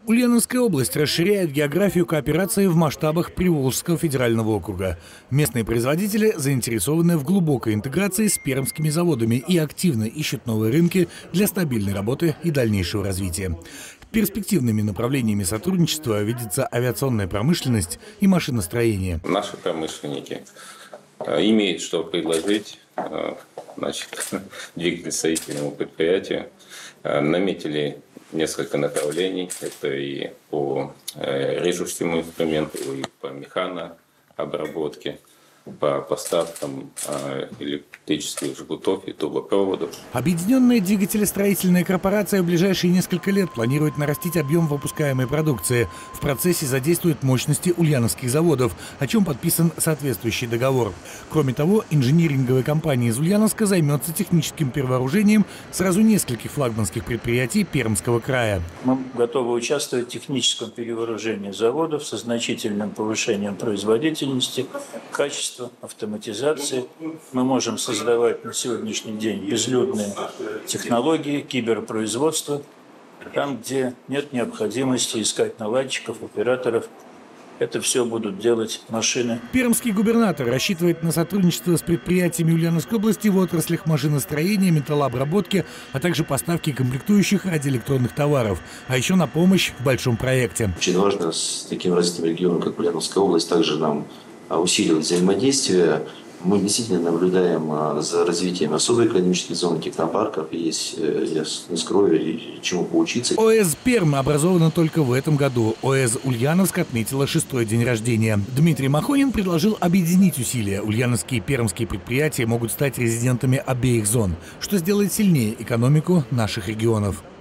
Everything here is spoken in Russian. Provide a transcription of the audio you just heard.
Ульяновская область расширяет географию кооперации в масштабах Приволжского федерального округа. Местные производители заинтересованы в глубокой интеграции с пермскими заводами и активно ищут новые рынки для стабильной работы и дальнейшего развития. Перспективными направлениями сотрудничества видится авиационная промышленность и машиностроение. Наши промышленники имеют что предложить двигателестроительному предприятию. Наметили несколько направлений. Это и по режущему инструменту, и по механообработке, по поставкам электрических жгутов и трубопроводов. Объединенная двигателестроительная корпорация в ближайшие несколько лет планирует нарастить объем выпускаемой продукции. В процессе задействует мощности ульяновских заводов, о чем подписан соответствующий договор. Кроме того, инжиниринговая компания из Ульяновска займется техническим перевооружением сразу нескольких флагманских предприятий Пермского края. Мы готовы участвовать в техническом перевооружении заводов со значительным повышением производительности, качества, автоматизации. Мы можем создавать на сегодняшний день безлюдные технологии, киберпроизводство, там, где нет необходимости искать наладчиков, операторов. Это все будут делать машины. Пермский губернатор рассчитывает на сотрудничество с предприятиями Ульяновской области в отраслях машиностроения, металлообработки, а также поставки комплектующих радиоэлектронных товаров, а еще на помощь в большом проекте. Очень важно с таким развитым регионом, как Ульяновская область, также нам усиливать взаимодействие. Мы действительно наблюдаем за развитием особой экономической зоны, технопарков. Есть, я не скрою, чему поучиться. ОЭЗ «Перм» образована только в этом году. ОЭЗ «Ульяновск» отметила 6-й день рождения. Дмитрий Махонин предложил объединить усилия. Ульяновские и пермские предприятия могут стать резидентами обеих зон, что сделает сильнее экономику наших регионов.